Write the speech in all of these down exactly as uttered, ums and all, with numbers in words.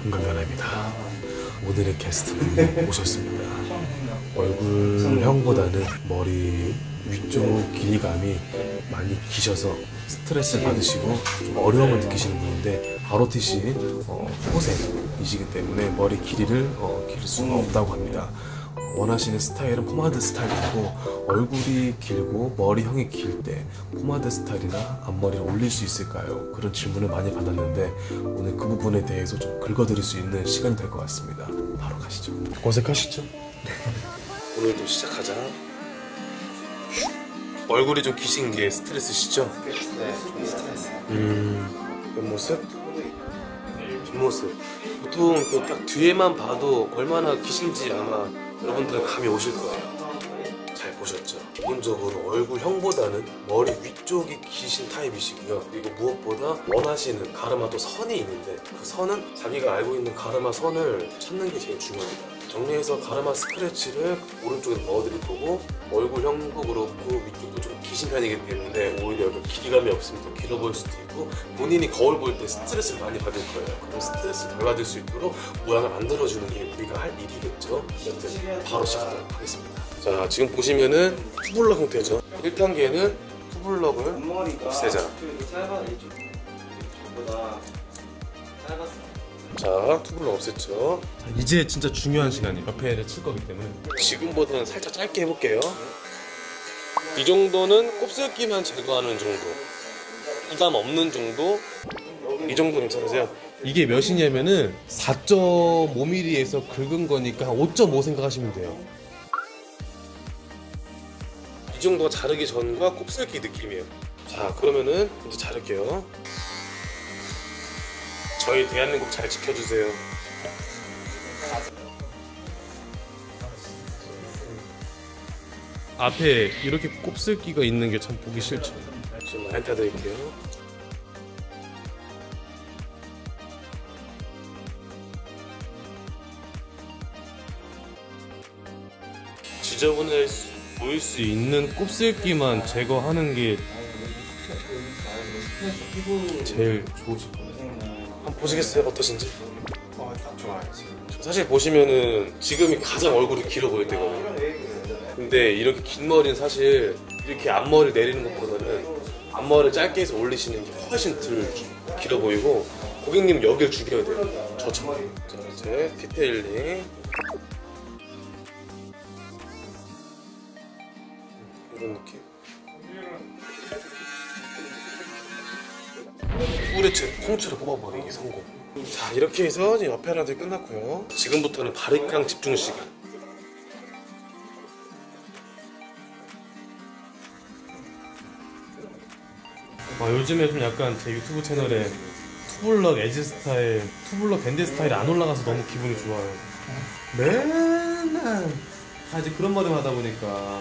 금강연아입니다. 오늘의 게스트는 오셨습니다. 얼굴형보다는 머리 위쪽 길이감이 많이 기셔서 스트레스 받으시고 좀 어려움을 느끼시는 분인데 아르오티씨 어, 후보생이시기 때문에 머리 길이를 어, 기를 수가 없다고 합니다. 원하시는 스타일은 포마드 스타일이고 얼굴이 길고 머리형이 길 때 포마드 스타일이나 앞머리를 올릴 수 있을까요? 그런 질문을 많이 받았는데 오늘 그 부분에 대해서 좀 긁어드릴 수 있는 시간이 될 것 같습니다. 바로 가시죠. 검색하시죠. 오늘도 시작하자. 얼굴이 좀 기신 게 스트레스시죠? 네, 좀 스트레스. 음, 옆모습? 뒷모습. 보통 그 딱 뒤에만 봐도 얼마나 기신지 아마 여러분들은 감이 오실 거예요. 잘 보셨죠? 기본적으로 얼굴형보다는 머리 위쪽이 기신 타입이시고요. 그리고 무엇보다 원하시는 가르마 또 선이 있는데 그 선은 자기가 알고 있는 가르마 선을 찾는 게 제일 중요합니다. 정리해서 가르마 스크래치를 오른쪽에 넣어드릴 거고 얼굴형도 그렇고 위쪽도 좀 기신 편이기 때문에 오히려 여기 길이감이 없으면 더 길어 보일 수도 있고 본인이 거울 볼 때 스트레스를 많이 받을 거예요. 그럼 스트레스 덜 받을 수 있도록 모양을 만들어주는 게 우리가 할 일이겠죠. 여튼 바로 시작하도록 하겠습니다. 자, 지금 보시면은 투블럭 형태죠. 일 단계는 투블럭을 없애자. 자, 투블럭 없앴죠. 자, 이제 진짜 중요한 시간이 옆에를 칠 거기 때문에 지금보다는 살짝 짧게 해볼게요. 이 정도는 곱슬기만 제거하는 정도, 부담 없는 정도, 이 정도 괜찮으세요? 이게 몇이냐면은 사 점 오 밀리미터에서 긁은 거니까 한 오 점 오 생각하시면 돼요. 이 정도가 자르기 전과 곱슬기 느낌이에요. 자, 그러면은 이제 자를게요. 저희 대한민국 잘 지켜주세요. 앞에 이렇게 곱슬기가 있는 게 참 보기 싫죠. 좀 많이 타드릴게요. 지저분해 보일 수 있는 곱슬기만 제거하는 게 제일 좋으실 거예요. 한번 보시겠어요? 어떠신지? 어, 딱 좋아요. 사실 보시면은 지금이 가장 얼굴이 길어 보일 때거든요. 근데 이렇게 긴 머리는 사실 이렇게 앞머리를 내리는 것보다는 앞머리를 짧게 해서 올리시는 게 훨씬 덜 길어 보이고 고객님 여기를 죽여야 돼요. 저처럼. 자, 이제 디테일링. 이런 느낌. 뿌리채 통째로 뽑아버리기 성공. 자, 이렇게 해서 이제 옆에 라인이 끝났고요. 지금부터는 바리깡 집중 시간. 아, 요즘에 좀 약간 제 유튜브 채널에 투블럭 에지 스타일, 투블럭 밴드 스타일이 안 올라가서 너무 기분이 좋아요. 맨날 다 이제 그런 머리만 하다 보니까.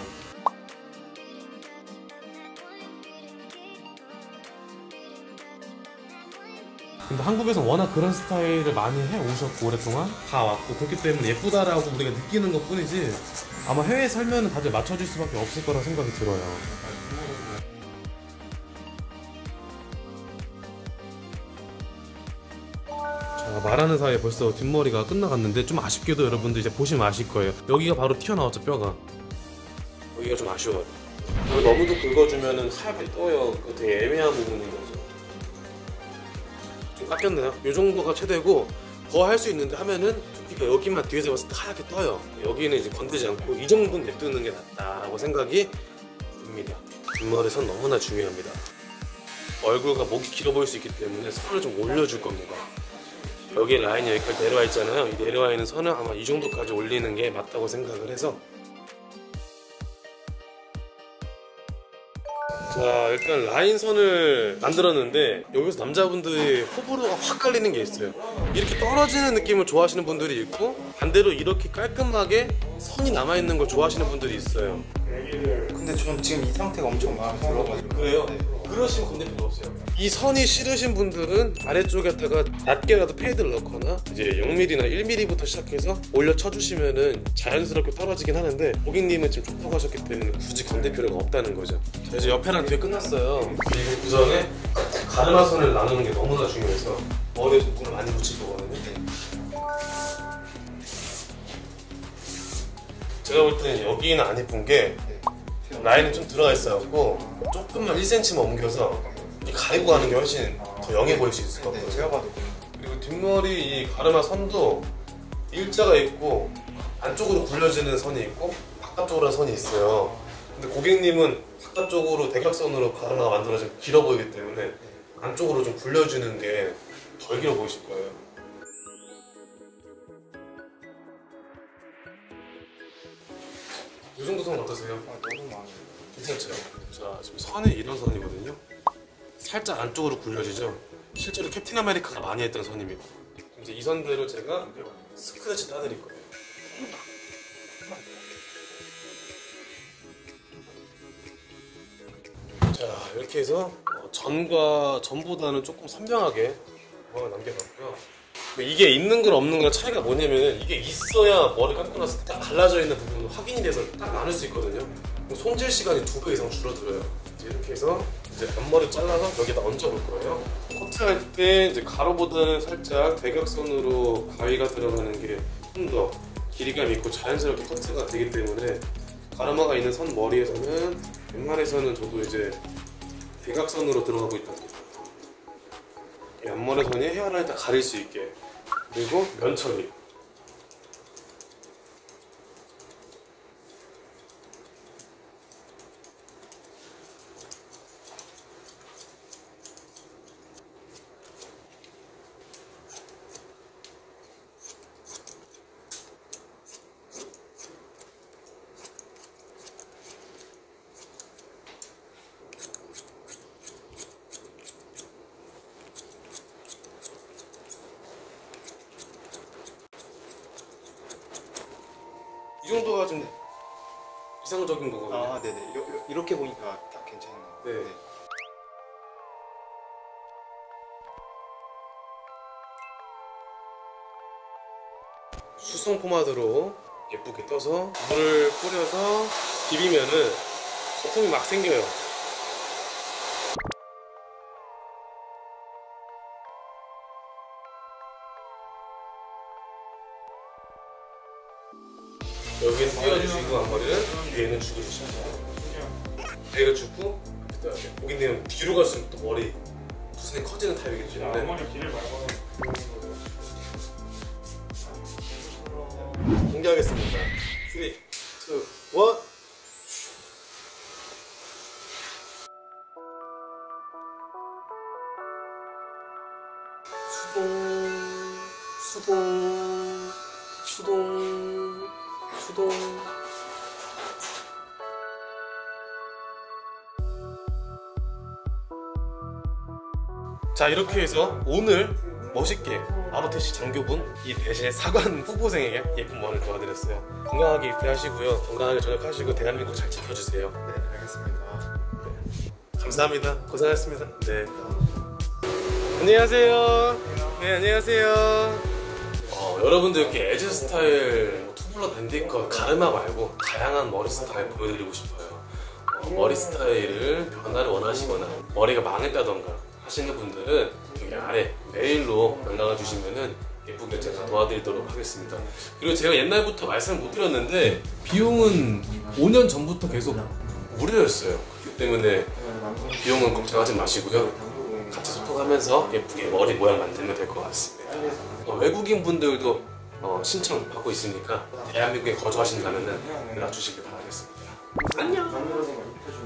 근데 한국에서 워낙 그런 스타일을 많이 해오셨고 오랫동안 다 왔고 그렇기 때문에 예쁘다라고 우리가 느끼는 것 뿐이지 아마 해외에 살면 다들 맞춰줄 수밖에 없을 거라 생각이 들어요. 자, 말하는 사이에 벌써 뒷머리가 끝나갔는데 좀 아쉽게도 여러분들 이제 보시면 아실 거예요. 여기가 바로 튀어나왔죠, 뼈가. 여기가 좀 아쉬워요. 너무도 긁어주면은 하얗게 떠요. 그거 되게 애매한 부분인 거죠. 좀 깎였나요? 이 정도가 최대고 더 할 수 있는데 하면은 두피가 여기만 뒤에서 봤을 때 하얗게 떠요. 여기는 이제 건드지 않고 이 정도는 냅두는 게 낫다라고 생각이 듭니다. 뒷머리 선 너무나 중요합니다. 얼굴과 목이 길어 보일 수 있기 때문에 선을 좀 올려줄 겁니다. 여기 라인이 여기까지 내려와 있잖아요. 이 내려와 있는 선을 아마 이 정도까지 올리는 게 맞다고 생각을 해서 자, 일단 라인선을 만들었는데 여기서 남자분들이 호불호가 확 갈리는 게 있어요. 이렇게 떨어지는 느낌을 좋아하시는 분들이 있고 반대로 이렇게 깔끔하게 선이 남아있는 걸 좋아하시는 분들이 있어요. 근데 저는 지금 이 상태가 엄청 마음에 들어가지고. 그래요? 네. 그러시면 건들 필요 없어요. 이 선이 싫으신 분들은 아래쪽에다가 낮게라도 페이드를 넣거나 이제 영 밀리미터나 일 밀리미터부터 시작해서 올려 쳐주시면은 자연스럽게 떨어지긴 하는데 고객님은 지금 좋다고 하셨기 때문에 굳이 건들 필요가 없다는 거죠. 자, 이제 옆에랑 뒤에 끝났어요. 그리고 그 전에 가르마선을 나누는 게 너무나 중요해서 머리에 손금을 많이 붙일 거거든요. 제가 볼 때는 여기는 안 예쁜 게 라인이 좀 들어가 있어갖고 조금만 일 센티미터만 옮겨서 가리고 가는 게 훨씬 더 영해 보일 수 있을 것 네, 같아요. 제가 봐도 그리고 뒷머리 이 가르마 선도 일자가 있고 안쪽으로 굴려지는 선이 있고 바깥쪽으로 선이 있어요. 근데 고객님은 바깥쪽으로 대각선으로 가르마가 만들어지면 길어 보이기 때문에 안쪽으로 좀 굴려주는 게 덜 길어 보이실 거예요. 이 정도 선 어떠세요? 아, 너무 많아요. 괜찮죠? 자, 지금 선이 이런 선이거든요. 살짝 안쪽으로 굴려지죠? 실제로 캡틴 아메리카가 많이 했던 선입니다. 이제 이 선대로 제가 스크래치 따드릴 거예요. 자, 이렇게 해서 전과 전보다는 조금 선명하게 모양을 남겨봤고요. 이게 있는 거랑 없는 거랑 차이가 뭐냐면 이게 있어야 머리 감고 났을 때 딱 갈라져 있는 부분이 확인이 돼서 딱 나눌 수 있거든요. 손질 시간이 두 배 이상 줄어들어요. 이제 이렇게 해서 이제 앞머리 잘라서 여기다 얹어볼 거예요. 커트할 때 이제 가로보다는 살짝 대각선으로 가위가 들어가는 게 좀 더 길이감 있고 자연스럽게 커트가 되기 때문에 가르마가 있는 선 머리에서는 웬만해서는 저도 이제 대각선으로 들어가고 있답니다. 이 앞머리 선이 헤어라인을 다 가릴 수 있게. 그리고 면 처리. 이 정도가 좀 이상적인 거거든요. 아, 네네. 이러, 이러- 이렇게 보니까 딱 괜찮네요. 네. 수성 포마드로 예쁘게 떠서 물을 뿌려서 비비면은 거품이 막 생겨요. 여기는 띄워주시고 앞머리는 위에는 죽여주시면 돼요. 내가 죽고 그다음에 고객님은 뒤로 갈수록 또 머리 수선이 커지는 타입이기 때문에 앞머리 길을 밟아서 공개하겠습니다. 삼, 이, 일. 수동, 수동, 수동, 수동. 자, 이렇게 해서 오늘 멋있게 아로테시 장교분 이 대신 사관 후보생에게 예쁜 머리를 도와드렸어요. 건강하게 입대하시고요. 건강하게 전역하시고 대한민국 잘 지켜주세요. 네, 알겠습니다. 감사합니다. 고생하셨습니다. 네. 안녕하세요. 네, 안녕하세요. 어, 여러분들 이렇게 에즈 스타일, 뭐 투블러 밴디컷, 가르마 말고 다양한 머리 스타일 보여드리고 싶어요. 어, 머리 스타일을 변화를 원하시거나 머리가 망했다던가 하시는 분들은 여기 아래 메일로 연락을 주시면은 예쁘게 제가 도와드리도록 하겠습니다. 그리고 제가 옛날부터 말씀을 못 드렸는데 비용은 오 년 전부터 계속 무료였어요. 그렇기 때문에 비용은 걱정하지 마시고요. 같이 소통하면서 예쁘게 머리 모양 만들면 될 것 같습니다. 어, 외국인 분들도 어, 신청 받고 있으니까 대한민국에 거주하신다면 연락 주시길 바라겠습니다. 안녕.